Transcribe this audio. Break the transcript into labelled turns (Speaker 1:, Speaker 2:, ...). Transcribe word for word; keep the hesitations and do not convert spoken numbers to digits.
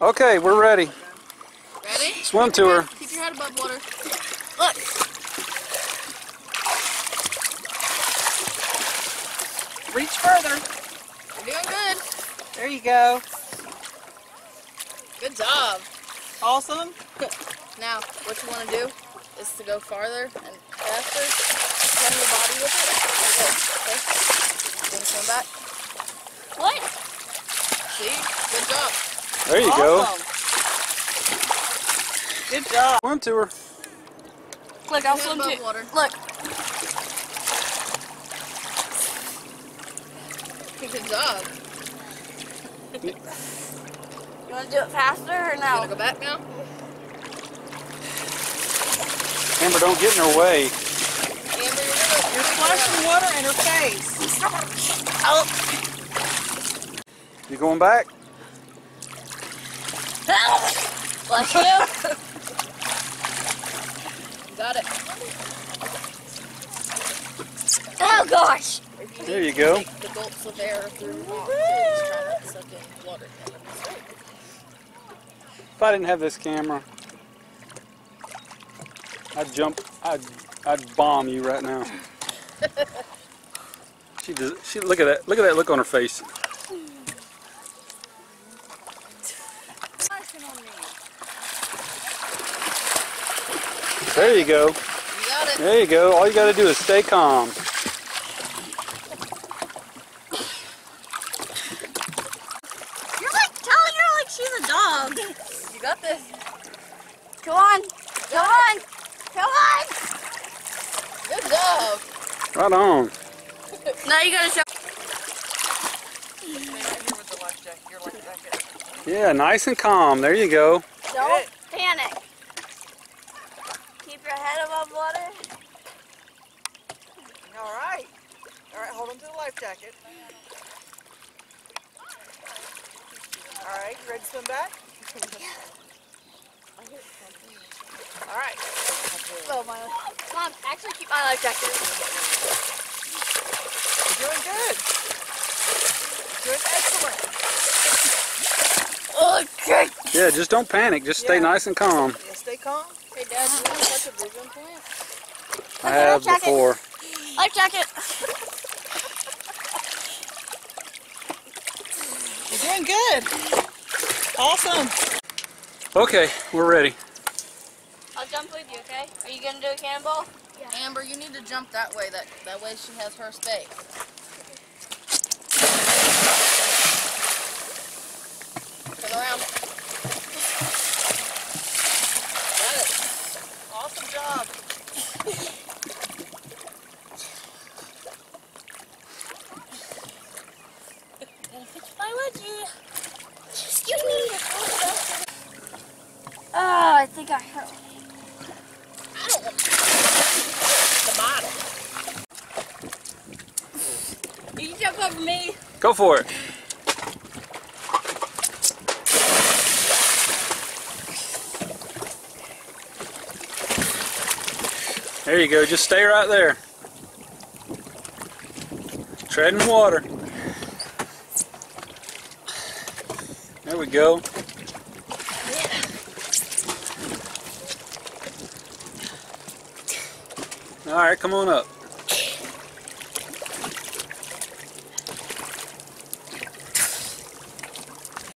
Speaker 1: Okay, we're ready.
Speaker 2: Ready?
Speaker 1: Swim tour.
Speaker 2: Keep your head above water. Look.
Speaker 3: Reach further.
Speaker 2: You're doing good.
Speaker 3: There you go.
Speaker 2: Good job.
Speaker 3: Awesome.
Speaker 2: Now, what you want to do is to go farther and faster. Turn your body with it. Okay. Okay. Then swim back. What? See? Good job.
Speaker 1: There you
Speaker 3: Awesome.
Speaker 1: go.
Speaker 3: Good job.
Speaker 1: Swim tour.
Speaker 2: Look, I'll swim too. Water. Look. Good job. You want to do it faster or no? You want to go back now?
Speaker 1: Amber, don't get in her way.
Speaker 2: Amber, you're gonna...
Speaker 3: You're splashing water in her face.
Speaker 2: Oh.
Speaker 1: You going back?
Speaker 2: Bless you. Got it. Oh gosh.
Speaker 1: There you go.
Speaker 2: Take the gulps of air through your mouth. Just try not to suck in water.
Speaker 1: If I didn't have this camera, I'd jump, I'd, I'd bomb you right now. She does, she, look at that, look at that look on her face. There you go.
Speaker 2: You got it.
Speaker 1: There you go. All you got to do is stay calm.
Speaker 4: You're like telling her like she's a dog.
Speaker 2: You got this.
Speaker 4: Come on. Come on. Come on.
Speaker 2: Good job.
Speaker 1: Right on.
Speaker 4: Now you gotta show.
Speaker 1: Yeah, nice and calm. There you go.
Speaker 4: Don't panic. Keep your head above water.
Speaker 3: All right. All right, hold on to the life jacket. All right, you ready to swim back? All right.
Speaker 4: Oh, my. Mom, actually keep my life jacket.
Speaker 3: You're doing good. Doing excellent.
Speaker 4: Okay.
Speaker 1: Yeah, just don't panic. Just stay
Speaker 3: Yeah.
Speaker 1: nice and calm.
Speaker 3: Yeah, stay calm.
Speaker 2: Hey Dad, you want to touch a vision plant?
Speaker 1: I have
Speaker 4: jacket.
Speaker 1: before.
Speaker 4: Life jacket.
Speaker 3: You're doing good. Awesome.
Speaker 1: Okay, we're ready.
Speaker 4: I'll jump with you, okay? Are you gonna do a cannonball?
Speaker 2: Yeah. Amber, you need to jump that way. That that way she has her space. Turn around. Got it.
Speaker 3: Awesome job.
Speaker 4: My wedgie. Excuse me. Oh, I think I hurt.
Speaker 2: I don't want the bottom.
Speaker 4: You can jump over me.
Speaker 1: Go for it. There you go. Just stay right there. Treading water. There we go. All right, come on up.